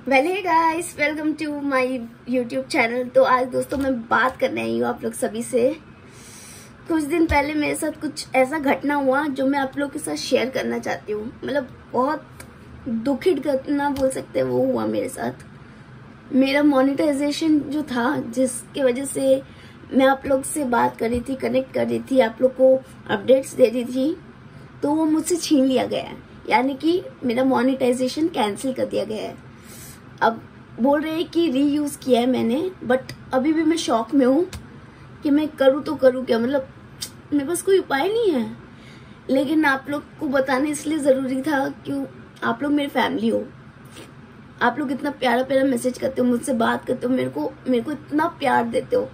Well hey guys, welcome to my YouTube channel. तो आज दोस्तों मैं बात करने आई हूँ आप लोग सभी से। कुछ दिन पहले मेरे साथ कुछ ऐसा घटना हुआ जो मैं आप लोग के साथ शेयर करना चाहती हूँ। मतलब बहुत दुखित घटना बोल सकते हैं, वो हुआ मेरे साथ। मेरा मोनेटाइजेशन जो था, जिसके वजह से मैं आप लोग से बात कर रही थी, कनेक्ट कर रही थी, आप लोग को अपडेट्स दे रही थी, तो वो मुझसे छीन लिया गया है। यानी कि मेरा मोनेटाइजेशन कैंसिल कर दिया गया है। अब बोल रहे हैं कि रीयूज किया है मैंने, बट अभी भी मैं शॉक में हूँ कि मैं करूँ तो करूँ क्या। मतलब मेरे पास कोई उपाय नहीं है, लेकिन आप लोग को बताना इसलिए जरूरी था कि आप लोग मेरी फैमिली हो। आप लोग इतना प्यारा प्यारा मैसेज करते हो, मुझसे बात करते हो, मेरे को इतना प्यार देते हो।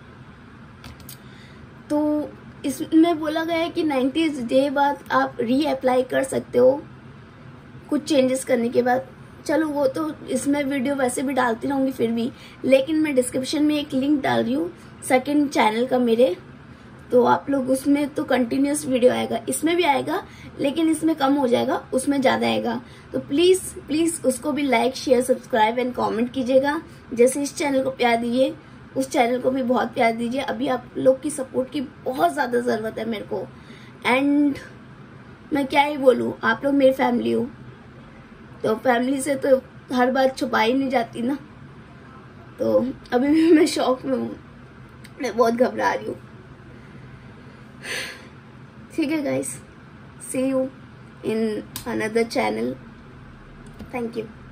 तो इसमें बोला गया है कि 90 डे बाद आप री अप्लाई कर सकते हो कुछ चेंजेस करने के बाद। चलो वो तो इसमें वीडियो वैसे भी डालती रहूंगी फिर भी, लेकिन मैं डिस्क्रिप्शन में एक लिंक डाल रही हूँ सेकंड चैनल का मेरे। तो आप लोग उसमें तो कंटिन्यूस वीडियो आएगा, इसमें भी आएगा, लेकिन इसमें कम हो जाएगा, उसमें ज्यादा आएगा। तो प्लीज प्लीज उसको भी like, share, subscribe and comment कीजिएगा। जैसे इस चैनल को प्यार दीजिए, उस चैनल को भी बहुत प्यार दीजिए। अभी आप लोग की सपोर्ट की बहुत ज्यादा जरूरत है मेरे को। एंड मैं क्या ही बोलूं, आप लोग मेरी फैमिली हो, तो फैमिली से तो हर बात छुपाई नहीं जाती ना। तो अभी भी मैं शॉक में हूँ, मैं बहुत घबरा रही हूँ। ठीक है guys, see you in another channel. Thank you.